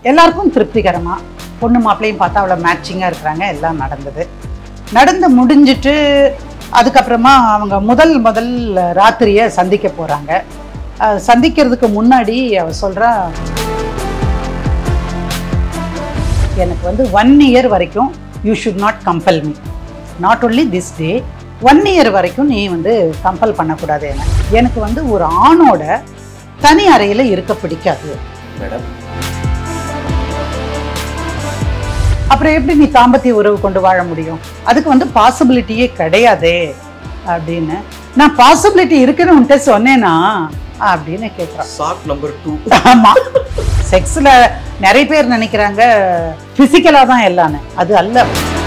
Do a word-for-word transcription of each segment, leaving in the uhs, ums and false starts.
எல்லாருக்கும் திருப்திகரமா பொண்ணு மாப்பிளையும் பார்த்தா அவ்வளோ மேட்சிங்காக இருக்கிறாங்க. எல்லாம் நடந்தது. நடந்து முடிஞ்சிட்டு அதுக்கப்புறமா அவங்க முதல் முதல் ராத்திரியை சந்திக்க போகிறாங்க. சந்திக்கிறதுக்கு முன்னாடி அவ சொல்கிறா, எனக்கு வந்து ஒன் இயர் வரைக்கும் you should not compel me, not only this day, one year வரைக்கும் நீ வந்து கம்பல் பண்ணக்கூடாது. என்ன எனக்கு வந்து ஒரு ஆணோட தனி அறையில் இருக்க பிடிக்காது மேடம். அப்புறம் எப்படி நீ தாம்பத்திய உறவு கொண்டு வாழ முடியும்? அதுக்கு வந்து பாசிபிலிட்டியே கிடையாதே அப்படின்னு. நான் பாசிபிலிட்டி இருக்குன்னு உன்கிட்ட சொன்னேன்னா அப்படின்னு கேட்குறான். Shock number two. ஆமாம், செக்ஸில் நிறைய பேர் நினைக்கிறாங்க ஃபிசிக்கலாக தான் எல்லாமே, அது அல்ல.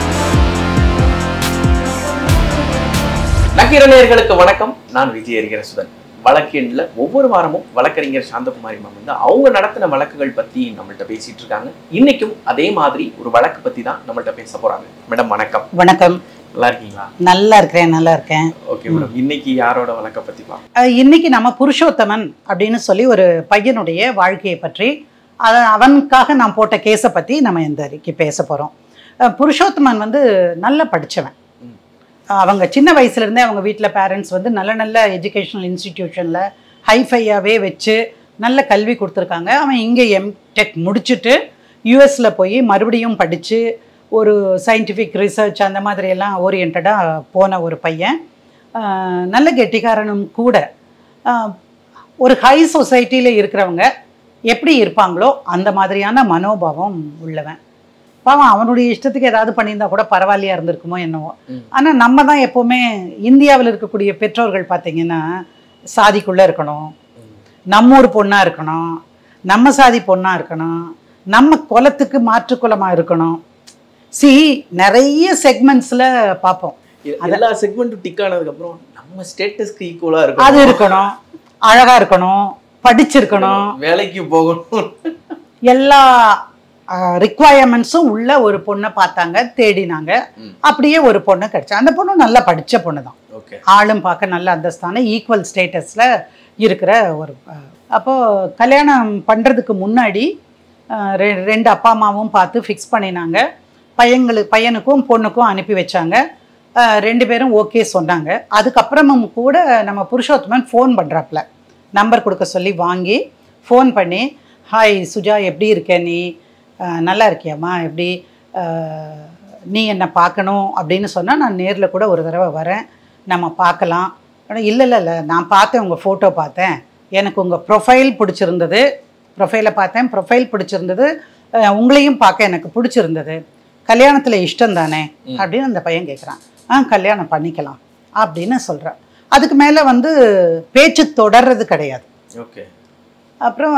நக்கீரன் நேயர்களுக்கு வணக்கம். நான் விஜய் சுதன். வழக்கெண்ணில் ஒவ்வொரு வாரமும் வழக்கறிஞர் சாந்தகுமாரி மேம் வந்து அவங்க நடத்தின வழக்குகள் பற்றி நம்மள்கிட்ட பேசிட்டு இருக்காங்க. இன்னைக்கும் அதே மாதிரி ஒரு வழக்கு பற்றி தான் நம்மள்கிட்ட பேச போறாங்க. மேடம் வணக்கம். வணக்கம். நல்லா இருக்கீங்களா? நல்லா இருக்கிறேன், நல்லா இருக்கேன். ஓகே மேடம், இன்னைக்கு யாரோட வழக்கை பற்றி பார்க்கலாம்? இன்னைக்கு நம்ம புருஷோத்தமன் அப்படின்னு சொல்லி ஒரு பையனுடைய வாழ்க்கையை பற்றி, அதை அவனுக்காக நான் போட்ட கேஸை பற்றி நம்ம இந்த அறிக்கை பேச போகிறோம். புருஷோத்தமன் வந்து நல்லா படித்தவன். அவங்க சின்ன வயசுலேருந்தே அவங்க வீட்டில் பேரண்ட்ஸ் வந்து நல்ல நல்ல எஜுகேஷ்னல் இன்ஸ்டிடியூஷனில் ஹைஃபையாகவே வச்சு நல்ல கல்வி கொடுத்துருக்காங்க. அவன் இங்கே எம்டெக் முடிச்சுட்டு யூஎஸில் போய் மறுபடியும் படித்து ஒரு சயின்டிஃபிக் ரிசர்ச் அந்த மாதிரியெல்லாம் ஓரியன்டாக போன ஒரு பையன். நல்ல கெட்டிக்காரனும் கூட. ஒரு ஹை சொசைட்டியில் இருக்கிறவங்க எப்படி இருப்பாங்களோ அந்த மாதிரியான மனோபாவம் உள்ளவன். பாவம் அவனுடைய இஷ்டத்துக்கு ஏதாவது பண்ணியிருந்தா கூட பரவாயில்லையா இருந்திருக்குமோ என்னவோ. ஆனால் நம்ம தான் எப்போவுமே இந்தியாவில் இருக்கக்கூடிய பெற்றோர்கள் பார்த்தீங்கன்னா சாதிக்குள்ளே இருக்கணும், நம்ம ஊர் பொண்ணாக இருக்கணும், நம்ம சாதி பொண்ணாக இருக்கணும், நம்ம குலத்துக்கு மாற்று குலமாக இருக்கணும். சி நிறைய செக்மெண்ட்ஸில் பார்ப்போம். எல்லா செக்மெண்ட்டும் டிக் ஆனதுக்கப்புறம் நம்ம ஸ்டேட்டஸ்க்கு ஈக்குவலாக இருக்கும், அது இருக்கணும், அழகாக இருக்கணும், படிச்சிருக்கணும், வேலைக்கு போகணும், எல்லா ரிக்வயர்மெண்ட்ஸும் உள்ள ஒரு பொண்ணை பார்த்தாங்க, தேடினாங்க. அப்படியே ஒரு பொண்ணு கிடைச்சா. அந்த பொண்ணு நல்லா படித்த பொண்ணு தான், ஆளும் பார்க்க நல்ல அந்தஸ்தான ஈக்குவல் ஸ்டேட்டஸில் இருக்கிற ஒரு. அப்போது கல்யாணம் பண்ணுறதுக்கு முன்னாடி ரெ ரெண்டு அப்பா அம்மாவும் பார்த்து ஃபிக்ஸ் பண்ணினாங்க. பையங்களுக்கு பையனுக்கும் பொண்ணுக்கும் அனுப்பி வச்சாங்க. ரெண்டு பேரும் ஓகே சொன்னாங்க. அதுக்கப்புறமும் கூட நம்ம புருஷோத்தமன் ஃபோன் பண்ணுறாப்புல, நம்பர் கொடுக்க சொல்லி வாங்கி ஃபோன் பண்ணி, ஹாய் சுஜா, எப்படி இருக்க நீ, நல்லா இருக்கியாம்மா, எப்படி நீ என்னை பார்க்கணும் அப்படின்னு சொன்னால் நான் நேரில் கூட ஒரு தடவை வரேன், நம்ம பார்க்கலாம். ஆனால் இல்லை இல்லை இல்லை நான் பார்த்தேன், உங்கள் ஃபோட்டோ பார்த்தேன், எனக்கு உங்கள் ப்ரொஃபைல் பிடிச்சிருந்தது, ப்ரொஃபைலை பார்த்தேன், ப்ரொஃபைல் பிடிச்சிருந்தது, உங்களையும் பார்க்க எனக்கு பிடிச்சிருந்தது, கல்யாணத்தில் இஷ்டம் தானே அப்படின்னு அந்த பையன் கேட்குறான். ஆ கல்யாணம் பண்ணிக்கலாம் அப்படின்னு சொல்கிறான். அதுக்கு மேலே வந்து பேச்சு தொடர்றது கிடையாது. ஓகே. அப்புறம்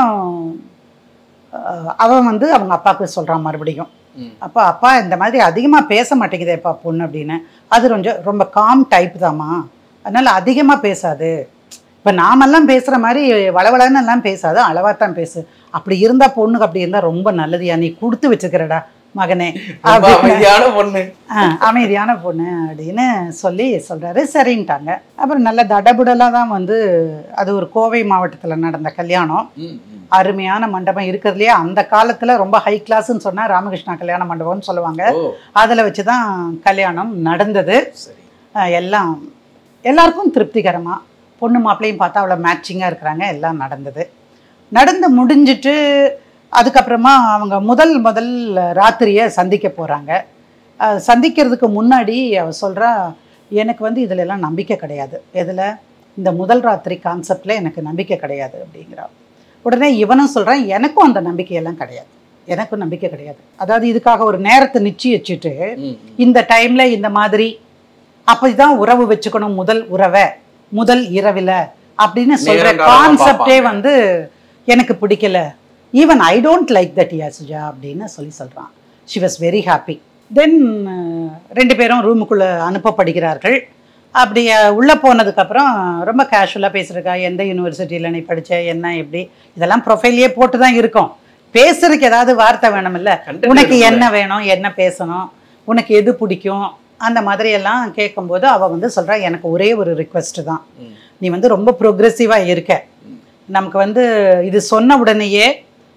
அவன் வந்து அவங்க அப்பாவுக்கு சொல்கிறான் மறுபடியும், அப்பா அப்பா இந்த மாதிரி அதிகமாக பேச மாட்டேங்குதேப்பா பொண்ணு அப்படின்னு. அது கொஞ்சம் ரொம்ப காம் டைப் தாம்மா, அதனால் அதிகமாக பேசாது. இப்போ நாமெல்லாம் பேசுகிற மாதிரி வளவளன்னு எல்லாம் பேசாது, அளவாக தான் பேசு. அப்படி இருந்தால் பொண்ணுக்கு அப்படி இருந்தால் ரொம்ப நல்லதுயா, நீ கொடுத்து வச்சுக்கிறடா மகனே, அமைதியான பொண்ணு, அமைதியான பொண்ணு அப்படின்னு சொல்லி சொல்கிறாரு. சரின்ட்டாங்க. அப்புறம் நல்ல தடபுடலாக தான் வந்து, அது ஒரு கோவை மாவட்டத்தில் நடந்த கல்யாணம். அருமையான மண்டபம், இருக்கிறதுலையே அந்த காலத்தில் ரொம்ப ஹை கிளாஸ்ன்னு சொன்னால் ராமகிருஷ்ணா கல்யாண மண்டபம்னு சொல்லுவாங்க. அதில் வச்சு தான் கல்யாணம் நடந்தது. எல்லாம் எல்லாருக்கும் திருப்திகரமாக பொண்ணு மாப்பிளையும் பார்த்தா அவ்வளோ மேட்சிங்காக இருக்கிறாங்க. எல்லாம் நடந்தது. நடந்து முடிஞ்சிட்டு அதுக்கப்புறமா அவங்க முதல் முதல் ராத்திரியை சந்திக்க போகிறாங்க. சந்திக்கிறதுக்கு முன்னாடி அவ சொல்கிறா, எனக்கு வந்து இதில் எல்லாம் நம்பிக்கை கிடையாது, இதில் இந்த முதல் ராத்திரி கான்செப்டில் எனக்கு நம்பிக்கை கிடையாது அப்படிங்கிறா. உடனே இவனும் சொல்கிறான், எனக்கும் அந்த நம்பிக்கையெல்லாம் கிடையாது, எனக்கும் நம்பிக்கை கிடையாது. அதாவது இதுக்காக ஒரு நேரத்தை நிச்சயிச்சுட்டு இந்த டைமில் இந்த மாதிரி அப்படி தான் உறவு வச்சுக்கணும், முதல் உறவை முதல் இரவில் அப்படின்னு சொல்கிற கான்செப்டே வந்து எனக்கு பிடிக்கல. Even I don't like that yeah Suja அப்படின்னு சொல்லி சொல்கிறான். She was very happy. Then ரெண்டு பேரும் ரூமுக்குள்ளே அனுப்பப்படுகிறார்கள். அப்படி உள்ளே போனதுக்கப்புறம் ரொம்ப கேஷுவலாக பேசுகிறக்கா, எந்த யூனிவர்சிட்டியில் நீ படித்த, என்ன எப்படி, இதெல்லாம் ப்ரொஃபைல்லையே போட்டு தான் இருக்கும். பேசுறதுக்கு ஏதாவது வார்த்தை வேணுமில்ல, உனக்கு என்ன வேணும், என்ன பேசணும், உனக்கு எது பிடிக்கும், அந்த மாதிரியெல்லாம் கேட்கும்போது அவள் வந்து சொல்கிறா, எனக்கு ஒரே ஒரு ரிக்வெஸ்ட்டு தான், நீ வந்து ரொம்ப ப்ரோக்ரெசிவாக இருக்க, நமக்கு வந்து இது சொன்ன உடனேயே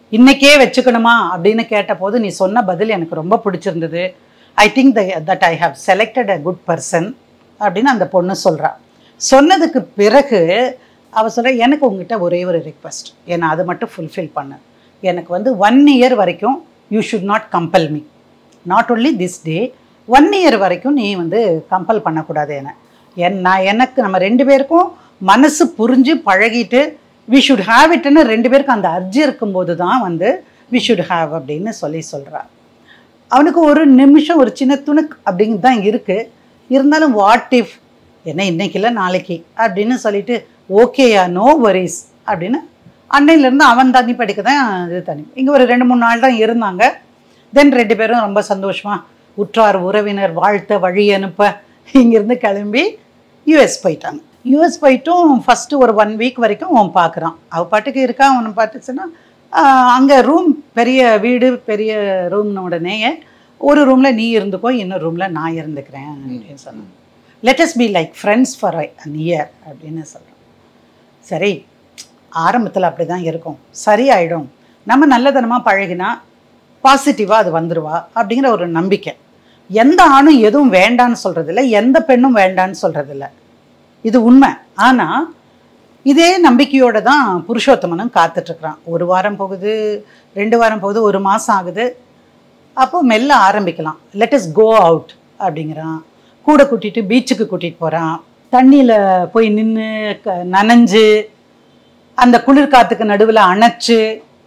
இன்னைக்கே வச்சுக்கணுமா அப்படின்னு கேட்டபோது நீ சொன்ன பதில் எனக்கு ரொம்ப பிடிச்சிருந்தது. I think that I have selected a good person அப்படின்னு அந்த பொண்ணு சொல்கிறா. சொன்னதுக்கு பிறகு அவள் சொல்கிற, எனக்கு உங்ககிட்ட ஒரே ஒரு ரிக்வெஸ்ட், ஏன்னா அது மட்டும் ஃபுல்ஃபில் பண்ணு. எனக்கு வந்து ஒன் இயர் வரைக்கும் you should not compel me, not only this day, one year வரைக்கும் நீ வந்து கம்பல் பண்ணக்கூடாது. என்ன என் நான் எனக்கு நம்ம ரெண்டு பேருக்கும் மனசு புரிஞ்சு பழகிட்டு வி ஷுட் ஹாவ் இட்னு ரெண்டு பேருக்கும் அந்த அர்ஜி இருக்கும்போது தான் வந்து வி ஷுட் ஹாவ் அப்படின்னு சொல்லி சொல்கிறா. அவனுக்கு ஒரு நிமிஷம் ஒரு சின்ன துணுக்கு அப்படிங்கிறது தான் இருக்குது. இருந்தாலும் வாட் இஃப், என்ன இன்னைக்கு இல்லை நாளைக்கு அப்படின்னு சொல்லிட்டு ஓகேயா நோ வரிஸ் அப்படின்னு அன்னையிலேருந்து அவன் தண்ணி படிக்க தான் இது தண்ணி. இங்கே ஒரு ரெண்டு மூணு நாள் தான் இருந்தாங்க. தென் ரெண்டு பேரும் ரொம்ப சந்தோஷமாக உற்றார் உறவினர் வாழ்த்த வழி அனுப்ப இங்கேருந்து கிளம்பி யூஎஸ் போயிட்டாங்க. யூஎஸ் போயிட்டும் ஃபஸ்ட்டு ஒரு ஒன் வீக் வரைக்கும் அவன் பார்க்குறான். அவள் பாட்டுக்கு இருக்கா. அவனை பார்த்துச்சுன்னா அங்கே ரூம், பெரிய வீடு, பெரிய ரூம்னு உடனே ஒரு ரூமில் நீ இருந்துக்கோ, இன்னொரு ரூமில் நான் இருந்துக்கிறேன் அப்படின்னு சொன்னான். Let us be like friends for an year அப்படின்னு சொல்கிறோம். சரி, ஆரம்பத்தில் அப்படி தான் இருக்கும், சரியாயிடும், நம்ம நல்லதனமாக பழகினா பாசிட்டிவாக அது வந்துடுவா அப்படிங்கிற ஒரு நம்பிக்கை. எந்த ஆணும் எதுவும் வேண்டான்னு சொல்கிறதில்ல, எந்த பெண்ணும் வேண்டான்னு சொல்கிறதில்ல, இது உண்மை. ஆனால் இதே நம்பிக்கையோடு தான் புருஷோத்தமனும் காத்துட்ருக்குறான். ஒரு வாரம் போகுது, ரெண்டு வாரம் போகுது, ஒரு மாதம் ஆகுது. அப்போது மெல்ல ஆரம்பிக்கலாம். லெட் அஸ் கோ அவுட் அப்படிங்கிறான். கூட கூட்டிகிட்டு பீச்சுக்கு கூட்டிகிட்டு போகிறான். தண்ணியில் போய் நின்று க நனைஞ்சு அந்த குளிர் காற்றுக்கு நடுவில் அணைச்சு.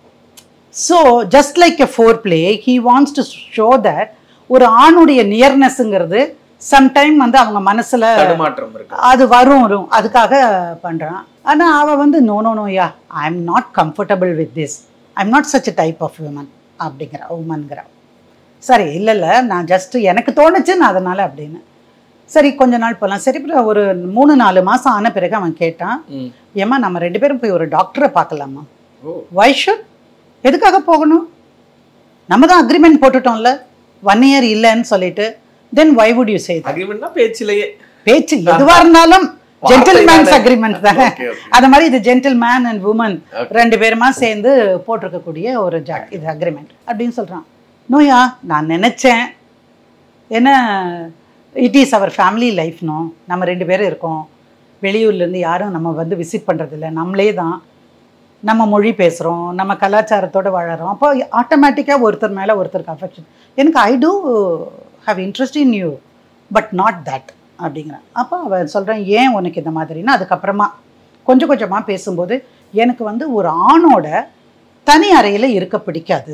So just like a foreplay he wants to show that ஒரு ஆணுடைய நியர்னஸ்ங்கிறது சம்டைம் வந்து அவங்க மனசில் அது வரும் வரும் அதுக்காக பண்ணுறான். ஆனால் அவள் வந்து no no no yeah I am not comfortable with this, I am not such a type of woman அப்படிங்கிற உமன்கிற. சரி, இல்லை இல்லை நான் ஜஸ்ட்டு எனக்கு தோணுச்சு நான் அதனால் அப்படின்னு. சரி கொஞ்ச நாள் போகலாம். சரி, ஒரு மூணு நாலு மாதம் ஆன பிறகு அவன் கேட்டான், ஏம்மா நம்ம ரெண்டு பேரும் போய் ஒரு டாக்டரை பார்க்கலாமா? வை ஷுட், எதுக்காக போகணும்? நம்ம தான் அக்ரிமெண்ட் போட்டுட்டோம்ல ஒன் இயர் இல்லைன்னு சொல்லிட்டு. தென் வை வுட் யூ சே அக்ரிமெண்ட்னா பேச்சிலேயே, பேச்சு எதுவாக இருந்தாலும் ஜென்டில்மேன்ஸ் அக்ரிமெண்ட் தானே. அது மாதிரி இது ஜென்டில்மேன் அண்ட் உமன் ரெண்டு பேருமா சேர்ந்து போட்டிருக்கக்கூடிய ஒரு ஜா இது அக்ரிமெண்ட் அப்படின்னு சொல்கிறான். நோயா நான் நினச்சேன், ஏன்னா இட் இஸ் அவர் ஃபேமிலி லைஃப்னோ, நம்ம ரெண்டு பேரும் இருக்கோம், வெளியூர்லேருந்து யாரும் நம்ம வந்து விசிட் பண்ணுறதில்ல, நம்மளே தான் நம்ம மொழி பேசுகிறோம், நம்ம கலாச்சாரத்தோடு வாழறோம். அப்போ ஆட்டோமேட்டிக்காக ஒருத்தர் மேலே ஒருத்தருக்கு அஃபெக்ஷன். எனக்கு I do have interest in you but not that அப்படிங்கிறான். அப்போ அவன் சொல்கிறேன், ஏன் உனக்கு இந்த மாதிரின்னா அதுக்கப்புறமா கொஞ்சம் கொஞ்சமாக பேசும்போது எனக்கு வந்து ஒரு ஆணோட தனி அறையில் இருக்க பிடிக்காது.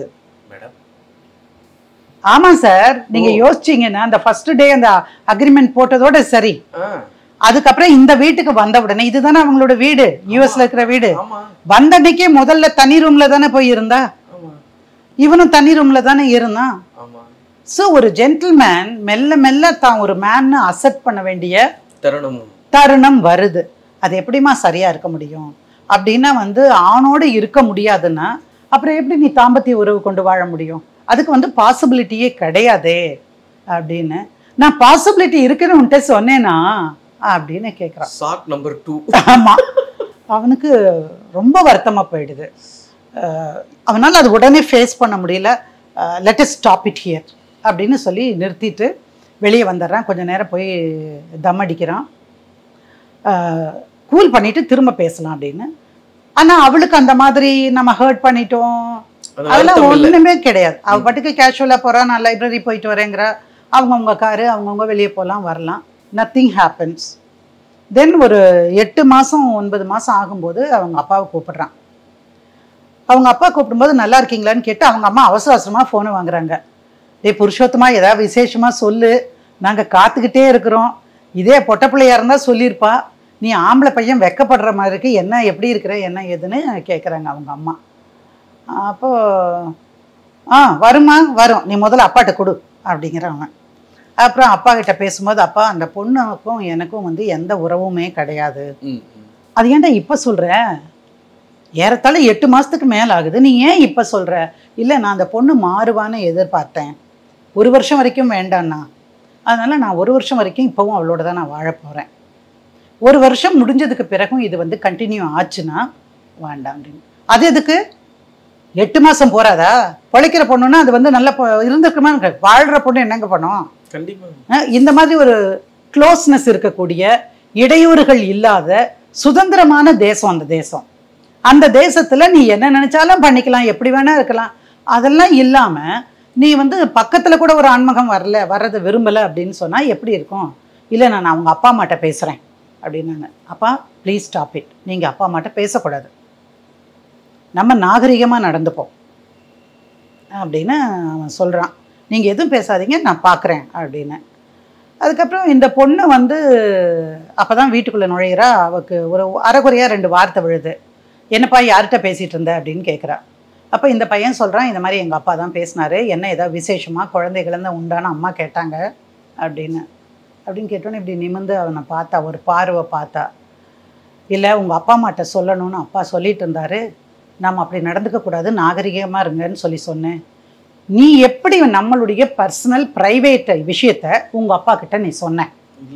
ஆமாம் சார், நீங்கள் யோசிச்சிங்கன்னா அந்த ஃபர்ஸ்ட் டே அந்த அக்ரிமெண்ட் போட்டதோட சரி, அதுக்கப்புறம் இந்த வீட்டுக்கு வந்த உடனே இதுதானே அவங்களோட வீடு, யூஎஸ்ல இருக்கிற வீடு, வந்த அன்னைக்கே முதல்ல தனி ரூம்ல தானே போய் இருந்தா, இவனும் தனி ரூம்ல தானே இருந்தான். ஸோ ஒரு ஜென்டில்மேன் மெல்ல மெல்ல தான் ஒரு மேன்னு அக்செப்ட் பண்ண வேண்டிய தருணம் தருணம் வருது. அது எப்படிமா சரியா இருக்க முடியும் அப்படின்னா வந்து ஆணோடு இருக்க முடியாதுன்னா அப்புறம் எப்படி நீ தாம்பத்திய உறவு கொண்டு வாழ முடியும்? அதுக்கு வந்து பாசிபிலிட்டியே கிடையாதே அப்படின்னு. நான் பாசிபிலிட்டி இருக்குன்னு உன்ட்ட சொன்னேனா அப்படின்னு கேட்குறான். Shock number two. ஆமாம், அவனுக்கு ரொம்ப வருத்தமாக போயிடுது. அவனால் அது உடனே ஃபேஸ் பண்ண முடியல. Let us stop it here அப்படின்னு சொல்லி நிறுத்திட்டு வெளியே வந்துடுறான். கொஞ்சம் நேரம் போய் தம் அடிக்கிறான், கூல் பண்ணிவிட்டு திரும்ப பேசலாம் அப்படின்னு. ஆனால் அவளுக்கு அந்த மாதிரி நம்ம ஹர்ட் பண்ணிட்டோம் அதெல்லாம் ஒன்றுமே கிடையாது. அவள் பாட்டுக்கு கேஷுவலாக போகிறான், நான் லைப்ரரி போயிட்டு வரேங்கிறா, அவங்கவுங்க காரு அவங்கவுங்க வெளியே போகலாம் வரலாம், நத்திங் ஹேப்பன்ஸ். தென் ஒரு எட்டு மாதம் ஒன்பது மாதம் ஆகும்போது அவங்க அப்பாவை கூப்பிட்றான். அவங்க அப்பா கூப்பிடும்போது நல்லா இருக்கீங்களான்னு கேட்டு அவங்க அம்மா அவசர அவசரமாக ஃபோனை வாங்குறாங்க. டே புருஷோத்தமா ஏதாவது விசேஷமாக சொல்லு, நாங்கள் காத்துக்கிட்டே இருக்கிறோம், இதே பொட்ட பிள்ளையாக இருந்தால் சொல்லியிருப்பா, நீ ஆம்பளை பையன் வெக்கப்படுற மாதிரி இருக்கு, என்ன எப்படி இருக்கிற என்ன ஏதுன்னு கேட்குறாங்க அவங்க அம்மா. அப்போது ஆ வருமா வரும், நீ முதல்ல அப்பாட்ட கொடு அப்படிங்கிறவங்க. அப்புறம் அப்பா கிட்ட பேசும்போது, அப்பா அந்த பொண்ணுக்கும் எனக்கும் வந்து எந்த உறவுமே கிடையாது. அது ஏன்டா இப்போ சொல்கிற, ஏறத்தாழ எட்டு மாதத்துக்கு மேலே ஆகுது, நீ ஏன் இப்போ சொல்கிற? இல்லை நான் அந்த பொண்ணு மாறுவான்னு எதிர்பார்த்தேன், ஒரு வருஷம் வரைக்கும் வேண்டான்னா, அதனால் நான் ஒரு வருஷம் வரைக்கும் இப்போவும் அவளோட தான் நான் வாழ போகிறேன், ஒரு வருஷம் முடிஞ்சதுக்கு பிறகும் இது வந்து கண்டினியூ ஆச்சுன்னா வேண்டாம் அப்படின்னு. அது எதுக்கு எட்டு மாசம் போறாதா? பொழைக்கிற பொண்ணுன்னா அது வந்து நல்ல இருந்திருக்குமா? வாழ்ற பொண்ணு என்னங்க பண்ணும்? கண்டிப்பா இந்த மாதிரி ஒரு க்ளோஸ்னஸ் இருக்கக்கூடிய, இடையூறுகள் இல்லாத சுதந்திரமான தேசம் அந்த தேசம். அந்த தேசத்துல நீ என்ன நினைச்சாலும் பண்ணிக்கலாம், எப்படி வேணா இருக்கலாம். அதெல்லாம் இல்லாம நீ வந்து பக்கத்துல கூட ஒரு ஆண்மகம் வரல, வர்றது விரும்பல அப்படின்னு சொன்னா எப்படி இருக்கும்? இல்லை நான் அவங்க அப்பா அம்மாட்ட பேசுறேன் அப்படின்னு. அப்பா ப்ளீஸ் ஸ்டாப் இட், நீங்க அப்பா அம்மாட்ட பேசக்கூடாது, நம்ம நாகரிகமா நடந்துப்போம் அப்படின்னு அவன் சொல்றான். நீங்க எதுவும் பேசாதீங்க, நான் பார்க்குறேன் அப்படின்னு. அதுக்கப்புறம் இந்த பொண்ணு வந்து அப்பதான் வீட்டுக்குள்ள நுழையிறா. அவக்கு ஒரு அரைக்குறையா ரெண்டு வார்த்தை விழுது. என்னப்பா யார்கிட்ட பேசிட்டு இருந்த அப்படின்னு கேட்குறா. அப்போ இந்த பையன் சொல்றான், இந்த மாதிரி எங்கள் அப்பா தான் பேசினாரு, என்ன ஏதாவது விசேஷமா, குழந்தைகள் தான் உண்டான அம்மா கேட்டாங்க அப்படின்னு. அப்படின்னு கேட்டோன்னே இப்படி நிமிர்ந்து அவனை பார்த்தா, ஒரு பார்வை பார்த்தா. இல்லை உங்கள் அப்பா அம்மாட்ட சொல்லணும்னு அப்பா சொல்லிட்டு இருந்தாரு, நம்ம அப்படி நடந்துக்க கூடாது, நாகரிகமாக இருங்கன்னு சொல்லி சொன்னேன். நீ எப்படி நம்மளுடைய பர்சனல் பிரைவேட் விஷயத்த உங்க அப்பா கிட்ட நீ சொன்ன?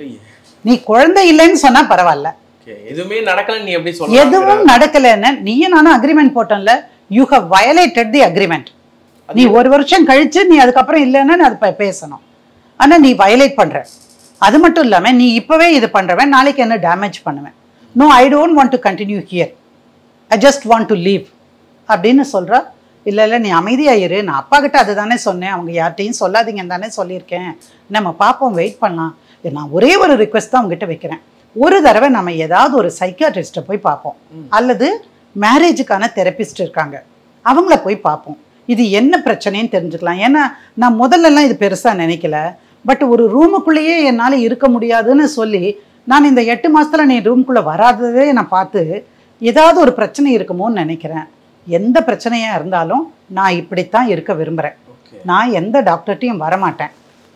நீ குழந்தை இல்லைன்னு சொன்னா பரவாயில்ல, எதுவுமே நடக்கல, நீ எப்படி சொல்ற? எதுவும் நடக்கலன்னு நீயும் நானும் அக்ரிமெண்ட் போட்டோம்ல, you have violated the agreement. நீ ஒரு வருஷம் கழிச்சு நீ அதுக்கப்புறம் இல்லைன்னு அது பேசணும். ஆனா நீ வயலேட் பண்ற. அது மட்டும் இல்லாம நீ இப்பவே இது பண்றவன் நாளைக்கு என்ன டேமேஜ் பண்ணுவேன். No, I don't want to continue here, I just want to leave அப்படின்னு சொல்றா. இல்லை இல்லை நீ அமைதியாயிரு, நான் அப்பா கிட்ட அது தானே சொன்னேன், அவங்க யார்கிட்டையும் சொல்லாதீங்கன்னு தானே சொல்லியிருக்கேன், நம்ம பார்ப்போம், வெயிட் பண்ணலாம். நான் ஒரே ஒரு ரிக்வெஸ்ட் தான் அவங்ககிட்ட வைக்கிறேன், ஒரு தடவை நம்ம ஏதாவது ஒரு சைக்கியாட்ரிஸ்ட்டை போய் பார்ப்போம், அல்லது மேரேஜுக்கான தெரபிஸ்ட் இருக்காங்க அவங்கள போய் பார்ப்போம், இது என்ன பிரச்சனைன்னு தெரிஞ்சுக்கலாம். ஏன்னா நான் முதல்லலாம் இது பெருசாக நினைக்கல, பட் ஒரு ரூமுக்குள்ளேயே என்னால் இருக்க முடியாதுன்னு சொல்லி நான் இந்த எட்டு மாசத்துல நீ ரூம்குள்ளே வராததே நான் பார்த்து ஏதாவது ஒரு பிரச்சனை இருக்குமோன்னு நினைக்கிறேன். எந்த பிரச்சனையாக இருந்தாலும் நான் இப்படித்தான் இருக்க விரும்புகிறேன், நான் எந்த டாக்டர்கிட்டையும் வரமாட்டேன்.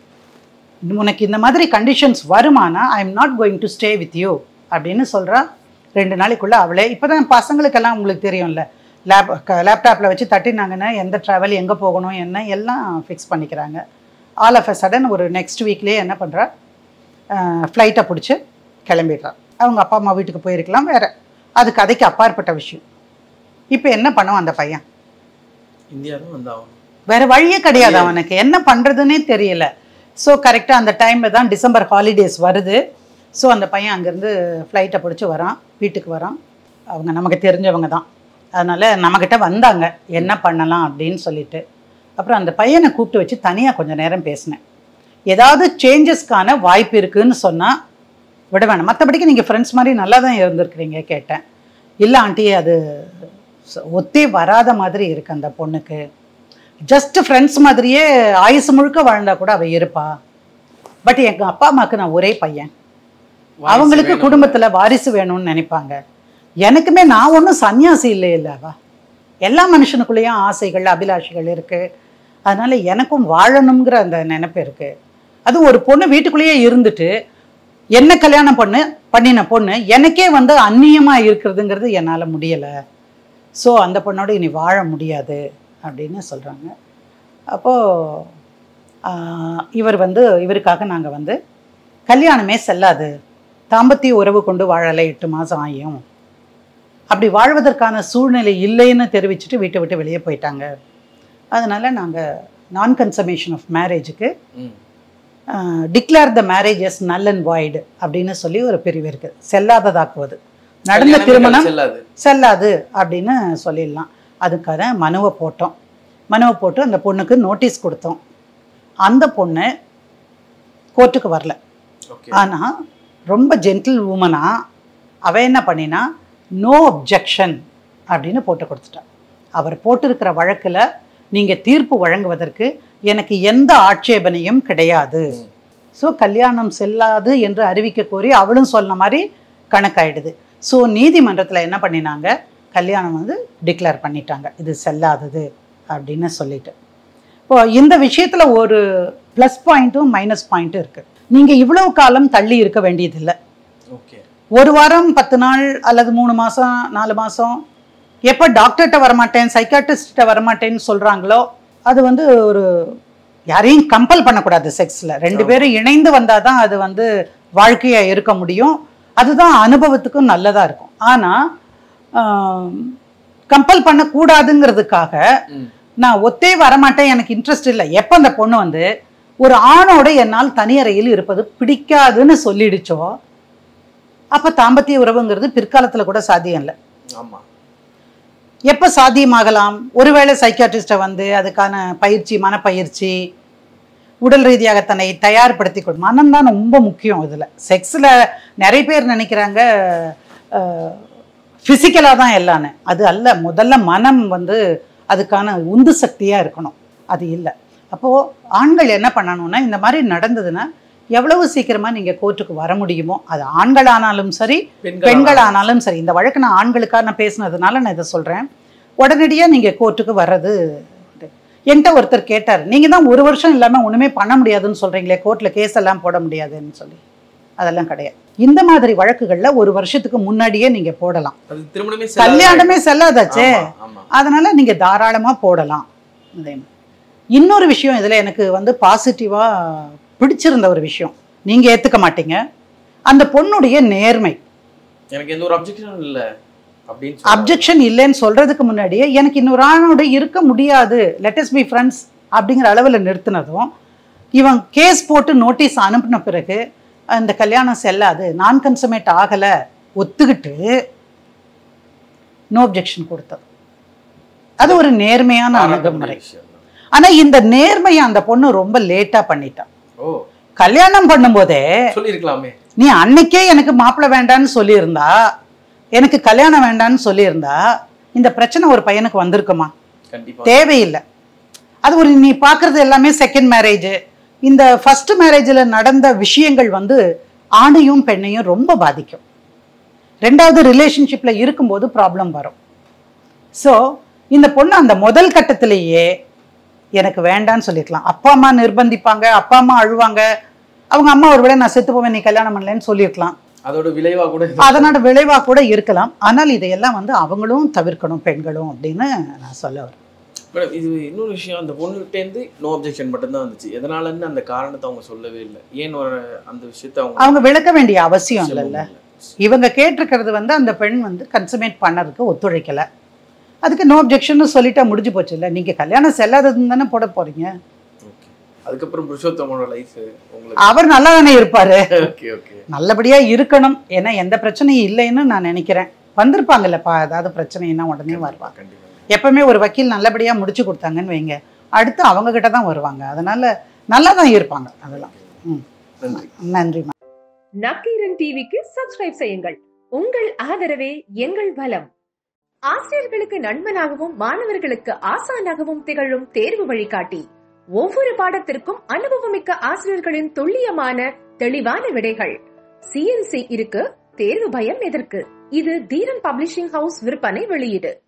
உனக்கு இந்த மாதிரி கண்டிஷன்ஸ் வருமானா I am not going to stay with you அப்படின்னு சொல்கிறா. ரெண்டு நாளைக்குள்ளே அவளே, இப்போ தான் பசங்களுக்கெல்லாம் உங்களுக்கு தெரியும்ல, லேப் லேப்டாப்பில் வச்சு தட்டினாங்கன்னா எந்த ட்ராவல், எங்கே போகணும், என்ன எல்லாம் ஃபிக்ஸ் பண்ணிக்கிறாங்க. ஆல் ஆஃப் அ சடன் ஒரு நெக்ஸ்ட் வீக்லேயே என்ன பண்ணுறா, ஃப்ளைட்டை பிடிச்சி கிளம்பிடுறா. அவங்க அப்பா அம்மா வீட்டுக்கு போயிருக்கலாம், வேறு அது கதைக்கு அப்பாற்பட்ட விஷயம். இப்போ என்ன பண்ணுவான் அந்த பையன்? இந்தியாவில் வந்து வேற வழியே கிடையாது, அவனுக்கு என்ன பண்ணுறதுன்னே தெரியல. ஸோ கரெக்டாக அந்த டைமில் தான் டிசம்பர் ஹாலிடேஸ் வருது. ஸோ அந்த பையன் அங்கேருந்து ஃப்ளைட்டை பிடிச்சி வரான், வீட்டுக்கு வரான். அவங்க நமக்கு தெரிஞ்சவங்க தான், அதனால் நம்மக்கிட்ட வந்தாங்க என்ன பண்ணலாம் அப்படின்னு சொல்லிட்டு. அப்புறம் அந்த பையனை கூப்பிட்டு வச்சு தனியாக கொஞ்சம் நேரம் பேசினேன். ஏதாவது சேஞ்சஸ்க்கான வாய்ப்பு இருக்குதுன்னு சொன்னால் விட வேணாம், மற்றபடிக்கு நீங்கள் ஃப்ரெண்ட்ஸ் மாதிரி நல்லா தான் இருந்திருக்கிறீங்க கேட்டேன். இல்லை ஆண்டி, அது ஒத்தே வராத மாதிரி இருக்குது அந்த பொண்ணுக்கு, ஜஸ்ட் ஃப்ரெண்ட்ஸ் மாதிரியே ஆயுசு முழுக்க வாழ்ந்தா கூட அவள் இருப்பா. பட் எங்கள் அப்பா அம்மாவுக்கு நான் ஒரே பையன், அவங்களுக்கு குடும்பத்தில் வாரிசு வேணும்னு நினைப்பாங்க. எனக்குமே நான் ஒன்றும் சன்னியாசி இல்லை இல்லைவா, எல்லா மனுஷனுக்குள்ளேயும் ஆசைகள் அபிலாஷைகள் இருக்குது. அதனால் எனக்கும் வாழணுங்கிற அந்த நினைப்பு இருக்குது. அதுவும் ஒரு பொண்ணு வீட்டுக்குள்ளேயே இருந்துட்டு என்ன கல்யாணம் பண்ணு பண்ணின பொண்ணு எனக்கே வந்து அந்நியமாக இருக்கிறதுங்கிறது என்னால் முடியலை. ஸோ அந்த பொண்ணோட இனி வாழ முடியாது அப்படின்னு சொல்கிறாங்க. அப்போது இவர் வந்து இவருக்காக நாங்கள் வந்து கல்யாணமே செல்லாது, தாம்பத்திய உறவு கொண்டு வாழலை, எட்டு மாதம் ஆகியும் அப்படி வாழ்வதற்கான சூழ்நிலை இல்லைன்னு தெரிவிச்சுட்டு வீட்டை விட்டு வெளியே போயிட்டாங்க. அதனால் நாங்கள் நான் கன்சமேஷன் ஆஃப் மேரேஜுக்கு declare the marriage as null and void அப்படின்னு சொல்லி ஒரு பிரிவு இருக்குது, செல்லாததாக்குவது, நடந்த திருமணம் செல்லாது அப்படின்னு சொல்லிடலாம். அதுக்காக மனுவை போட்டோம். மனுவை போட்டு அந்த பொண்ணுக்கு நோட்டீஸ் கொடுத்தோம். அந்த பொண்ணு கோர்ட்டுக்கு வரல. ஆனால் ரொம்ப ஜென்டில் உமனா அவள் என்ன பண்ணினா, நோ அப்ஜெக்ஷன் அப்படின்னு போட்டு கொடுத்துட்டா. அவர் போட்டிருக்கிற வழக்கில் நீங்கள் தீர்ப்பு வழங்குவதற்கு எனக்கு எந்த ஆட்சேபனையும் கிடையாது. ஸோ கல்யாணம் செல்லாது என்று அறிவிக்க கோரி அவளும் சொன்ன மாதிரி கணக்காயிடுது. ஸோ நீதிமன்றத்தில் என்ன பண்ணினாங்க, கல்யாணம் வந்து டிக்ளேர் பண்ணிட்டாங்க, இது செல்லாதது அப்படின்னு சொல்லிட்டு. இப்போ இந்த விஷயத்தில் ஒரு ப்ளஸ் பாயிண்ட்டும் மைனஸ் பாயிண்ட்டும் இருக்குது. நீங்கள் இவ்வளவு காலம் தள்ளி இருக்க வேண்டியதில்லை. ஓகே, ஒரு வாரம் பத்து நாள் அல்லது மூணு மாதம் நாலு மாதம் எப்போ டாக்டர்கிட்ட வரமாட்டேன் சைக்காட்ரிஸ்ட்ட வரமாட்டேன்னு சொல்கிறாங்களோ அது வந்து ஒரு யாரையும் கம்பல் பண்ணக்கூடாது. செக்ஸில் ரெண்டு பேரும் இணைந்து வந்தால் தான் அது வந்து வாழ்க்கையாக இருக்க முடியும். அதுதான் அனுபவத்துக்கும் நல்லதாக இருக்கும். ஆனால் கம்பல் பண்ண கூடாதுங்கிறதுக்காக நான் ஒத்தே வரமாட்டேன், எனக்கு இன்ட்ரெஸ்ட் இல்லை. எப்ப அந்த பொண்ணு வந்து ஒரு ஆணோட என்னால் தனியறையில் இருப்பது பிடிக்காதுன்னு சொல்லிடுச்சோ அப்ப தாம்பத்திய உறவுங்கிறது பிற்காலத்துல கூட சாத்தியம் இல்லை. ஆமா. எப்ப சாத்தியமாகலாம்? ஒருவேளை சைக்காட்ரிஸ்ட வந்து அதுக்கான பயிற்சி, மனப்பயிற்சி, உடல் ரீதியாக தன்னை தயார்படுத்தி கொள். மனம் தான் ரொம்ப முக்கியம் இதுல. செக்ஸ்ல நிறைய பேர் நினைக்கிறாங்க பிசிக்கலா தான் எல்லான்னு. அது அல்ல. முதல்ல மனம் வந்து அதுக்கான உந்து சக்தியா இருக்கணும். அது இல்லை. அப்போ ஆண்கள் என்ன பண்ணணும்னா, இந்த மாதிரி நடந்ததுன்னா எவ்வளவு சீக்கிரமா நீங்க கோர்ட்டுக்கு வர முடியுமோ, அது ஆண்கள் ஆனாலும் சரி பெண்கள் ஆனாலும் சரி. இந்த வழக்கு நான் ஆண்களுக்காக நான் பேசினதுனால நான் இதை சொல்றேன். உடனடியா நீங்க கோர்ட்டுக்கு வர்றது. என்கிட்ட ஒருத்தர் கேட்டார், நீங்க தான் ஒரு வருஷம் இல்லாம ஒண்ணுமே பண்ண முடியாதுன்னு சொல்றீங்களே, கோர்ட்ல கேஸ் எல்லாம் போட முடியாதுன்னு சொல்லி. அதெல்லாம் கிடையாது. இந்த மாதிரி வழக்குகள்ல ஒரு வருஷத்துக்கு முன்னாடியே நீங்க போடலாம். கல்யாணமே செல்லாதாச்சே, அதனால நீங்க தாராளமா போடலாம். இன்னொரு விஷயம் இதுல எனக்கு வந்து பாசிட்டிவா பிடிச்சிருந்த ஒரு விஷயம், நீங்க ஏத்துக்க மாட்டீங்க, அந்த பொண்ணுடைய நேர்மை. எனக்கு எந்த ஒரு அப்ஜெக்ஷனும் இல்ல அப்படின்னு அப்ஜெக்ஷன் இல்லைன்னு சொல்றதுக்கு முன்னாடியே எனக்கு இன்னொரு ஆணோட இருக்க முடியாது, லெட் அஸ் பி ஃப்ரெண்ட்ஸ் அப்படிங்கிற அளவுல நிறுத்தினதும், இவன் கேஸ் போட்டு நோட்டீஸ் அனுப்பின பிறகு அந்த கல்யாணம் செல்லாது, நான் கன்சமேட் ஆகல ஒத்துக்கிட்டு நோ அப்ஜெக்ஷன் கொடுத்தது. அது ஒரு நேர்மையான அணுகுமுறை. ஆனா இந்த நேர்மையை அந்த பொண்ணு ரொம்ப லேட்டா பண்ணிட்டான். கல்யாணம் பண்ணும் போதே சொல்லிருக்கலாமே, நீ அன்னைக்கே எனக்கு மாப்பிள்ளை வேண்டான்னு சொல்லியிருந்தா, எனக்கு கல்யாணம் வேண்டான்னு சொல்லியிருந்தா இந்த பிரச்சனை ஒரு பையனுக்கு வந்திருக்குமா? தேவையில்லை. அது ஒரு நீ பாக்குறது எல்லாமே செகண்ட் மேரேஜ். இந்த ஃபர்ஸ்ட் மேரேஜ்ல நடந்த விஷயங்கள் வந்து ஆணையும் பெண்ணையும் ரொம்ப பாதிக்கும். ரெண்டாவது ரிலேஷன்ஷிப்ல இருக்கும்போது ப்ராப்ளம் வரும். ஸோ இந்த பொண்ணு அந்த முதல் கட்டத்திலேயே எனக்கு வேண்டான்னு சொல்லிருக்கலாம். அப்பா அம்மா நிர்பந்திப்பாங்க, அப்பா அம்மா அழுவாங்க, அவங்க அம்மா ஒருவேளை நான் செத்து போவேன் நீ கல்யாணம் பண்ணலன்னு சொல்லியிருக்கலாம். அதோட விளைவா கூட அதனோட விளைவா கூட இருக்கலாம். ஆனால் இதையெல்லாம் வந்து அவங்களும் தவிர்க்கணும், பெண்களும் அப்படின்னு நான் சொல்ல வரேன். மேடம், இது இன்னொரு விஷயம், அந்த பொண்ணுகிட்டேருந்து நோ அப்ஜெக்ஷன் மட்டும்தான் வந்துச்சு. எதனாலன்னு அந்த காரணத்தை அவங்க சொல்லவே இல்லை. ஏன் ஒரு அந்த விஷயத்தை அவங்க அவங்க விளக்க வேண்டிய அவசியம் இல்லைல்ல. இவங்க கேட்டிருக்கிறது வந்து அந்த பெண் வந்து கன்சமேட் பண்ணறதுக்கு ஒத்துழைக்கலை, அதுக்கு நோ அப்ஜெக்ஷன் சொல்லிட்டா முடிஞ்சு போச்சு இல்லை. நீங்க கல்யாணம் செல்லாததுன்னு தானே போட போறீங்க. அதுக்கப்புறம் புருஷோத்தமோட லைஃப் அவர் நல்லா தானே இருப்பாரு, நல்லபடியா இருக்கணும். ஏன்னா எந்த பிரச்சனையும் இல்லைன்னு நான் நினைக்கிறேன். வந்திருப்பாங்கல்லப்பா, ஏதாவது பிரச்சனைன்னா உடனே வருவாங்க. எப்பவுமே ஒரு வக்கீல் நல்லபடியா முடிச்சு கொடுத்தாங்கன்னு வைங்க, அடுத்து அவங்க கிட்ட தான் வருவாங்க. அதனால நல்லா தான் இருப்பாங்க. அதெல்லாம் நன்றி. நக்கீரன் டிவிக்கு சப்ஸ்கிரைப் செய்யுங்கள். உங்கள் ஆதரவே எங்கள் பலம். ஆசிரியர்களுக்கு நண்பனாகவும் மாணவர்களுக்கு ஆசானாகவும் திகழும் தேர்வு வழிகாட்டி. ஒவ்வொரு பாடத்திற்கும் அனுபவமிக்க ஆசிரியர்களின் துல்லியமான தெளிவான விடைகள். சிஎன்சி இருக்கு, தேர்வு பயம் எதற்கு? இது தீரன் பப்ளிஷிங் ஹவுஸ் விற்பனை வெளியீடு.